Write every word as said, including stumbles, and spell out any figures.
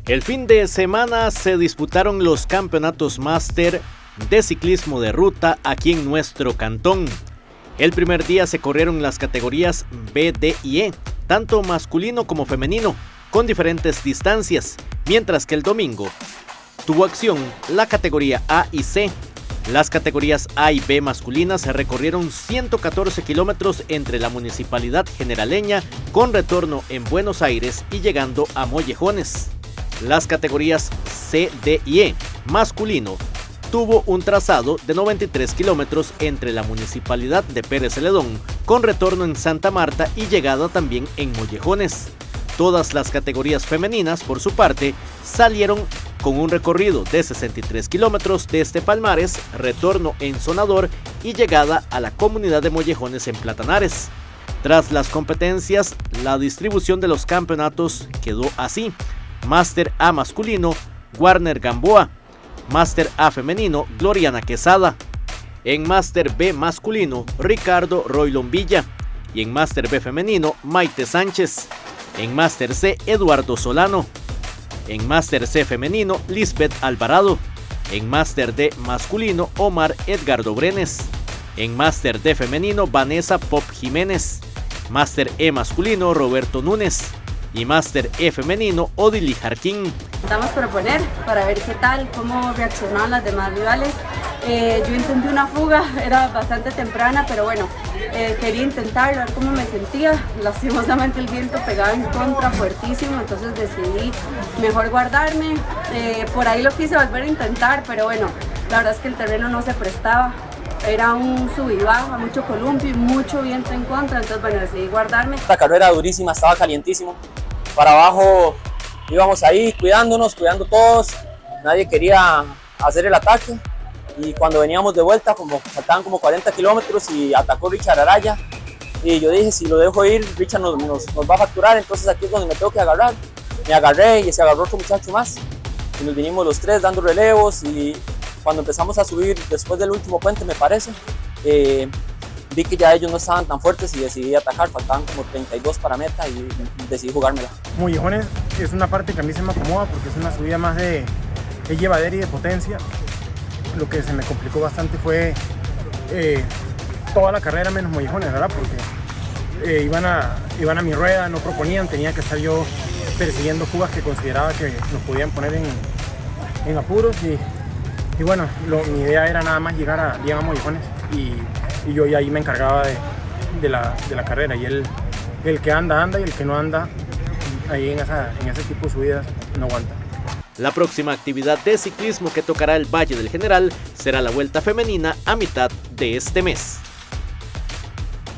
El fin de semana se disputaron los campeonatos máster de ciclismo de ruta aquí en nuestro cantón. El primer día se corrieron las categorías B, D y E, tanto masculino como femenino, con diferentes distancias, mientras que el domingo tuvo acción la categoría A y C. Las categorías A y B masculinas se recorrieron ciento catorce kilómetros entre la municipalidad generaleña, con retorno en Buenos Aires y llegando a Mollejones. Las categorías C, D y E masculino tuvo un trazado de noventa y tres kilómetros entre la municipalidad de Pérez Celedón, con retorno en Santa Marta y llegada también en Mollejones. Todas las categorías femeninas, por su parte, salieron con un recorrido de sesenta y tres kilómetros desde Palmares, retorno en Sonador y llegada a la comunidad de Mollejones en Platanares. Tras las competencias, la distribución de los campeonatos quedó así: Máster A masculino, Warner Gamboa; Máster A femenino, Gloriana Quesada; en Máster B masculino, Ricardo Roylon Villa; y en Máster B femenino, Maite Sánchez; en Máster C, Eduardo Solano; en Máster C femenino, Lisbeth Alvarado; en Máster D masculino, Omar Edgardo Brenes; en Máster D femenino, Vanessa Pop Jiménez; Máster E masculino, Roberto Núñez; y Máster E femenino, Odili Jarquín. Intentamos proponer para ver qué tal, cómo reaccionaban las demás rivales. Eh, yo intenté una fuga, era bastante temprana, pero bueno, eh, quería intentarlo, a ver cómo me sentía. Lastimosamente el viento pegaba en contra fuertísimo, entonces decidí mejor guardarme. Eh, por ahí lo quise volver a intentar, pero bueno, la verdad es que el terreno no se prestaba. Era un sub y baja, mucho columpio y mucho viento en contra, entonces bueno, decidí guardarme. La carrera durísima, estaba calientísimo. Para abajo íbamos ahí cuidándonos, cuidando todos. Nadie quería hacer el ataque. Y cuando veníamos de vuelta, como faltaban como cuarenta kilómetros y atacó Richard Araya. Y yo dije, si lo dejo ir, Richard nos, nos, nos va a facturar, entonces aquí es donde me tengo que agarrar. Me agarré y se agarró otro muchacho más. Y nos vinimos los tres dando relevos, y cuando empezamos a subir después del último puente, me parece, eh, vi que ya ellos no estaban tan fuertes y decidí atacar. Faltaban como treinta y dos para meta y decidí jugármela. Mollejones es una parte que a mí se me acomoda porque es una subida más de, de llevadera y de potencia. Lo que se me complicó bastante fue eh, toda la carrera menos Mollejones, ¿verdad? Porque eh, iban, a, iban a mi rueda, no proponían, tenía que estar yo persiguiendo fugas que consideraba que nos podían poner en, en apuros. Y, y bueno, lo, mi idea era nada más llegar a, llegar a Mollejones y, y yo ya ahí me encargaba de, de, la, de la carrera. Y el, el que anda, anda, y el que no anda, ahí en, esa, en ese tipo de subidas no aguanta. La próxima actividad de ciclismo que tocará el Valle del General será la Vuelta Femenina a mitad de este mes.